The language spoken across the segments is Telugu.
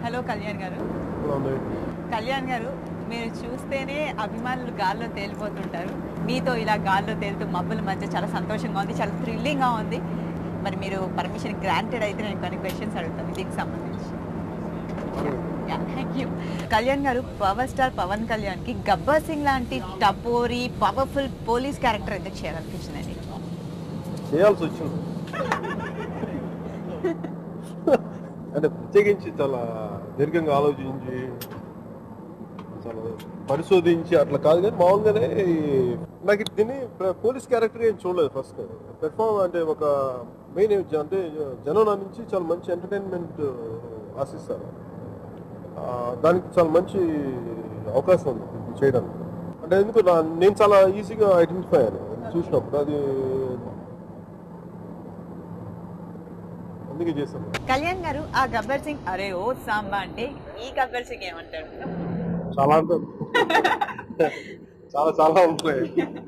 హలో కళ్యాణ్ గారు. అవును. కళ్యాణ్ గారు, మీరు చూస్తేనే అభిమానులు గాల్లో తేలిపోతుంటారు. మీతో ఇలా గాల్లో తేలుతూ మబ్బుల మధ్య చాలా సంతోషంగా ఉంది. చాలా థ్రిల్లింగ్‌గా ఉంది. మరి మీరు పర్మిషన్ గ్రాంటెడ్ అయితే నేను కొన్ని క్వెషన్స్ అడుగుతాను దీనికి సంబంధించి. యాహ్! Thank you. కళ్యాణ్ గారు, పవర్ స్టార్ పవన్ కళ్యాణ్‌కి గబ్బర్ సింగ్ లాంటి టపోరీ, పవర్‌ఫుల్ పోలీస్ క్యారెక్టర్ ఎందుకు చేయాలనిపించిందండి? చేయాల్సొచ్చింది. అంటే ప్రత్యేకించి చాలా దీర్ఘంగా ఆలోచించి, చాలా పరిశోధించి అట్లా కాదు కానీ మామూలుగానే నాకు దీన్ని పోలీస్ క్యారెక్టర్ ఏం చూడలేదు ఫస్ట్. పెర్ఫార్మ్ అంటే ఒక మెయిన్ అంటే జనం నా నుంచి చాలా మంచి ఎంటర్టైన్మెంట్ ఆశిస్తారు. దానికి చాలా మంచి అవకాశం ఉంది ఇది చేయడానికి. అంటే ఎందుకు నేను చాలా ఈజీగా ఐడెంటిఫై అయ్యాను చూసినప్పుడు. అది అందుకే చేశాను. కళ్యాణ్ గారు, ఆ గబ్బర్ సింగ్ అరే ఓ సాంబా అంటే ఈ గబ్బర్ సింగ్ ఏమంటారు? చాలా ఉంటాయి. చాలా చాలా ఉంటాయి.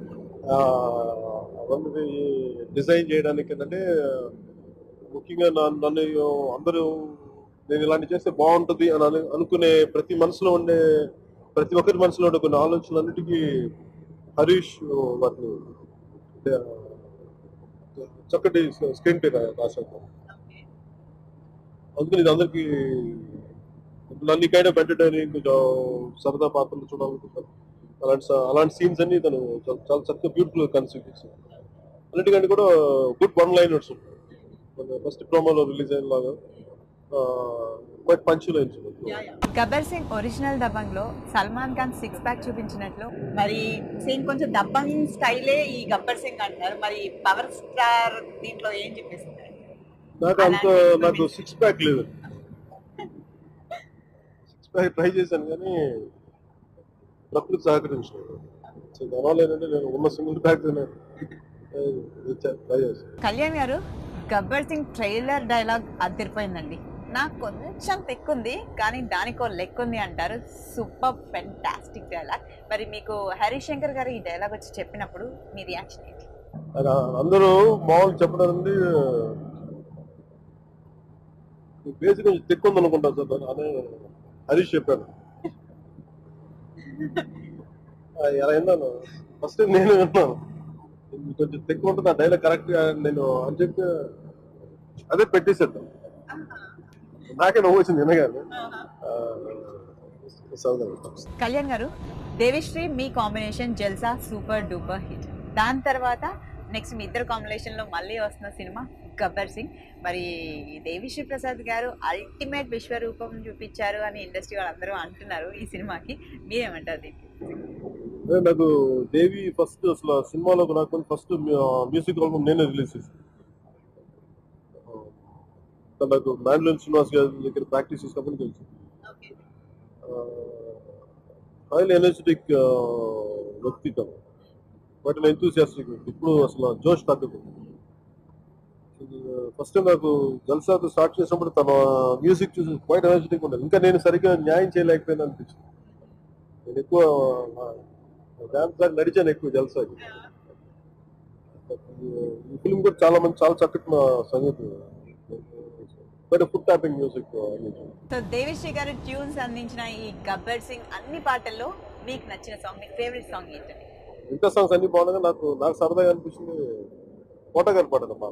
అవన్నీ డిజైన్ చేయడానికి ఏంటంటే ముఖ్యంగా నన్ను అందరూ నేను ఇలాంటి చేస్తే బాగుంటుంది అని అనుకునే ప్రతి ఒక్కరి మనసులో ఉండే కొన్ని ఆలోచనలన్నిటికీ హరీష్ వాటిని అంటే, చక్కటి స్క్రీన్ ప్లే రాశాను. అందుకని ఇది అందరికి నన్ను కైండ్ ఆఫ్ ఎంటర్టైనింగ్ కొంచెం సరదా పాత్రలు చూడాలనుకుంటాను. అలాంటి సీన్స్ అన్ని తను చాలా చక్కగా బ్యూటిఫుల్ గా కన్సీవ్ చేశాను. అన్నిటికంటే కూడా గుడ్ వన్ లైనర్స్ ఉంటాయి. ఫస్ట్ ప్రోమోలో రిలీజ్ అయిన లాగా quite punch lines. Gabbar Singh original దబంగ్లో సల్మాన్ ఖాన్ సిక్స్ ప్యాక్ చూపించినట్లు మరి సేమ్ కొంచెం దబంగ్ స్టైలే ఈ గబ్బర్ సింగ్ అంటున్నారు. మరి పవర్ స్టార్ దీంట్లో ఏం చూపిస్తుంది? నాకు సిక్స్ ప్యాక్ లేదు. సిక్స్ ప్యాక్ ట్రై చేశాను కానీ ప్రకృతి సహకరించలేదు. సో దానివల్ల ఏంటంటే నేను ఉన్న సింగిల్ ప్యాక్ ట్రై చేశాను. కళ్యాణ్ గారు, గబ్బర్ సింగ్ ట్రైలర్ డైలాగ్ అదిరిపోయిందండి. నాకు కొంచెం తెక్కుంది కానీ దానికో లెక్కుంది అంటారు. Super fantastic dialogue. మరి మీకు హరీష్ శంకర్ గారు ఈ డైలాగ్ వచ్చి చెప్పినప్పుడు మీ రియాక్షన్ ఏంటి? అందరూ మామూలు చెప్పడం నుండి బేసిక్ కొంచెం తెక్కుంది అనుకుంటా సార్ అని హరీష్ చెప్పాను. ఎలా విన్నాను ఫస్ట్ నేను విన్నాను కొంచెం తెక్కు ఉంటుంది ఆ డైలాగ్ కరెక్ట్ గా నేను అని చెప్పి అదే పెట్టేసేద్దాం. నాకే నవ్వు వచ్చింది వినగానే. కళ్యాణ్ గారు, దేవిశ్రీ మీ combination Jalsa super duper hit. దాని తర్వాత నెక్స్ట్ మీ ఇద్దరు కాంబినేషన్ లో మళ్ళీ వస్తున్న సినిమా గబ్బర్ సింగ్. మరి దేవిశ్రీ ప్రసాద్ గారు అల్టిమేట్ విశ్వరూపం చూపించారు అని ఇండస్ట్రీ వాళ్ళందరూ అంటున్నారు ఈ సినిమాకి. మీరేమంటారు దీనికి? నాకు దేవి ఫస్ట్ అసలు సినిమాలో నాకు ఫస్ట్ మ్యూజిక్ ఆల్బమ్ నేనే రిలీజ్ చేశాను. నాకు మ్యాండ్లిన్ శ్రీనివాస్ గారి దగ్గర ప్రాక్టీస్ చేసినప్పుడు తెలుసు. హైలీ ఎనర్జెటిక్ వ్యక్తి తను, బట్ ఎంతూసియాస్టిక్ వ్యక్తి. ఇప్పుడు అసలు జోష్ తగ్గదు. ఫస్ట్ నాకు జల్సాతో స్టార్ట్ చేసినప్పుడు తన మ్యూజిక్ చూసి క్వైట్ ఎనర్జెటిక్ ఉండదు. ఇంకా నేను సరిగ్గా న్యాయం చేయలేకపోయినా అనిపించింది. నేను ఎక్కువ డాన్స్ దాకా నడిచాను ఎక్కువ జల్సాకి. ఈ ఫిల్మ్ కూడా చాలా చక్కటి సంగీతం, foot tapping music. So Devi Sri గారు ట్యూన్స్ అందించిన ఈ గబ్బర్ సింగ్ అన్ని పాటల్లో మీకు నచ్చిన సాంగ్, మీకు ఫేవరెట్ సాంగ్ ఏంటండి? ఇంకా సాంగ్స్ అన్ని బాగున్నాయి. నాకు సరదాగా అనిపించింది కోటగారి పాట అన్నమాట.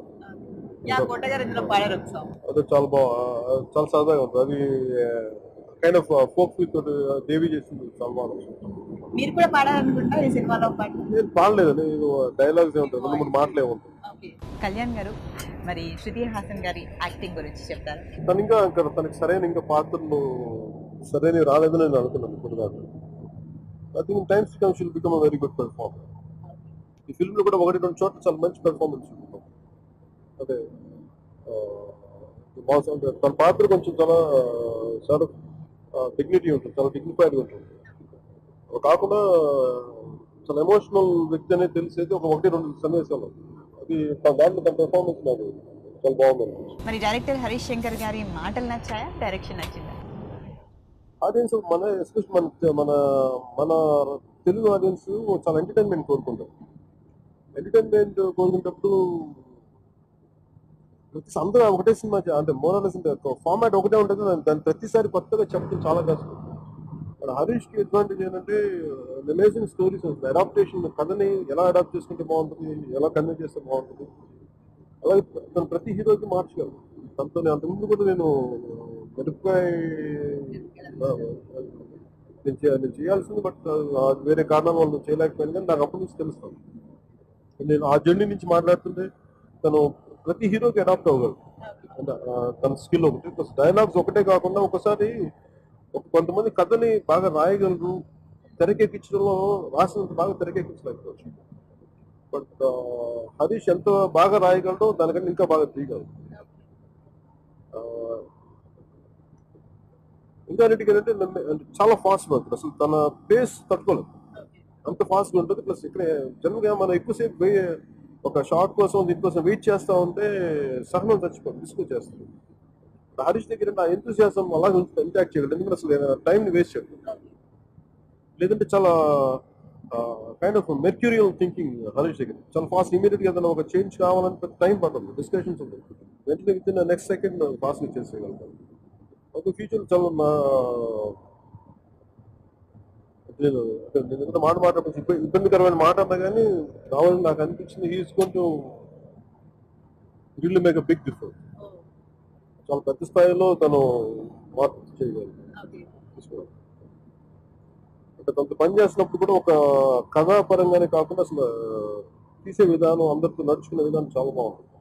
అది చాలా సరదాగా ఉంటుంది. అది కైండ్ ఆఫ్ ఫోక్ ఫీల్ తోటి దేవి చేసింది. చాలా బాగుంది. మీరు కూడా పాడాలనుకుంటా ఈ సినిమాలో పాట? నేను పాడలేదు, నేను డైలాగ్స్ ఏముంటాయి, 2-3 మాటలే ఉంటాయి. కళ్యాణ్ గారు, మరి శృతి హాసన్ గారి యాక్టింగ్ గురించి చెప్తారు? తనకి సరైన పాత్రలు సరైన రాలేదని నేను అనుకున్నాను ఇప్పుడు దాకా. I think times to come she will become a very good performer. ఈ ఫిల్మ్ లో కూడా 1-2 చోట్ల చాలా మంచి పెర్ఫార్మెన్స్ ఉంటుంది. అదే తన పాత్ర కొంచెం చాలా డిగ్నిటీ ఉంటుంది, చాలా డిగ్నిఫైడ్ ఉంటుంది. కాకుండా చాలా ఎమోషనల్ వ్యక్తి అనేది తెలిసేది 1-2 సన్నివేశాలు. అది దాంట్లో తన పెర్ఫార్మెన్స్ నాకు చాలా బాగుంది. మరి డైరెక్టర్ హరీష్ శంకర్ గారి మాటలు నచ్చాయా, డైరెక్షన్ నచ్చిందా? ఆడియన్స్ ఎస్పెషల్ మన తెలుగు ఆడియన్స్ చాలా ఎంటర్టైన్మెంట్ కోరుకుంటారు. ఎంటర్టైన్మెంట్ కోరుకునేటప్పుడు అందరూ ఒకటే సినిమా అంటే మోరలెస్ ఫార్మాట్ ఒకటే ఉంటుంది, దాన్ని ప్రతిసారి కొత్తగా చెప్పడం చాలా కష్టం. మన హరీష్ కి అడ్వాంటేజ్ ఏంటంటే అమేజింగ్ స్టోరీస్ ఉంటుంది. అడాప్టేషన్ కథని ఎలా అడాప్ట్ చేసుకుంటే బాగుంటుంది, ఎలా కన్వే చేస్తే బాగుంటుంది, అలాగే తను ప్రతి హీరోకి మార్చగలరు. తనతో అంతకుముందు కూడా నేను మిరపకాయ ఆ, నేను చేయాల్సింది, బట్ వేరే కారణాల వల్ల నేను చేయలేకపోయాను. కానీ నాకు అప్పటి నుంచి తెలుస్తాను, నేను ఆ జర్నీ నుంచి మాట్లాడుతుంటే తను ప్రతి హీరోకి అడాప్ట్ అవ్వగలరు. అంటే తన స్కిల్ ఒకటి ప్లస్ డైలాగ్స్ ఒకటే కాకుండా ఒకసారి కొంతమంది కథని బాగా రాయగలరు, తెరకెక్కించడంలో రాసినంత బాగా తెరకెక్కించలేకపోవచ్చు. బట్ హరీష్ ఎంత బాగా రాయగలడో దానికంటే ఇంకా బాగా తీయగలరు. ఆ, ఇంకా అన్నిటికీ ఏంటంటే చాలా ఫాస్ట్ ఉంటుంది, అసలు తన పేస్ తట్టుకోలేదు, అంత ఫాస్ట్ గా ఉంటుంది. ప్లస్ ఇక్కడ జనరల్గా మనం ఎక్కువసేపు ఒక షార్ట్ కోసం దీనికోసం వెయిట్ చేస్తా ఉంటే సహనం చచ్చిపోతుంది, డిస్కస్ చేస్తుంది. హరీష్ దగ్గర ఆ ఎంతూసియాసం అలా ఇంటాక్ట్ చేయగలదు, ఎందుకంటే అసలు టైం ని వేస్ట్ చేయడం. లేదంటే చాలా kind of mercurial thinking Harish దగ్గర, చాలా ఫాస్ట్ ఇమీడియట్ గా ఏదైనా ఒక చేంజ్ కావాలంటే టైం పడుతుంది, డిస్కషన్స్ ఉంటుంది, వెంటనే with in next second fast గా చేసేయగలుగుతాం. ఒక ఫ్యూచర్ చాలా నేను నేను ఎంత మాట మాట్లాడచ్చు ఇబ్బందికరమైన మాట అన్నా కానీ రావాలని నాకు అనిపించింది. He's going to really make a big difference. చాలా పెద్ద స్థాయిలో తను మార్పు చేయగలరు. అంటే తనతో పని చేస్తున్నప్పుడు కూడా ఒక కథాపరంగానే కాకుండా అసలు తీసే విధానం, అందరితో నడుచుకునే విధానం చాలా బాగుంటుంది.